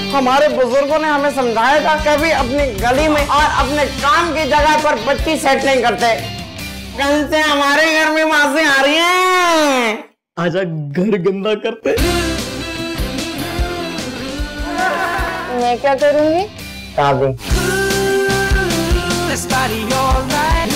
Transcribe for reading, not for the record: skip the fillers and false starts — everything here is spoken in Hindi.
हमारे बुजुर्गों ने हमें समझाया था कभी अपनी गली में और अपने काम की जगह पर बत्ती सेट नहीं करते। कल से हमारे घर में मासी आ रही है, आजा घर गंदा करते। मैं क्या करूंगी? शादी।